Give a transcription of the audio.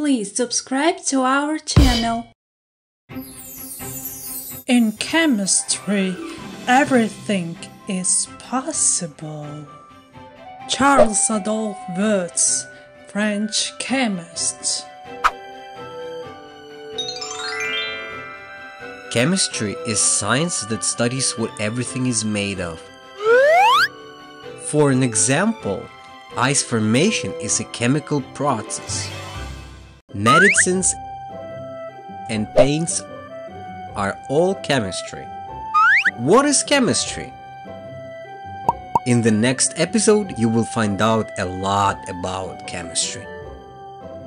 please subscribe to our channel. In chemistry, everything is possible. Charles Adolphe Wurtz, French chemist. Chemistry is science that studies what everything is made of. For an example, ice formation is a chemical process. Medicines and paints are all chemistry. What is chemistry? In the next episode, you will find out a lot about chemistry.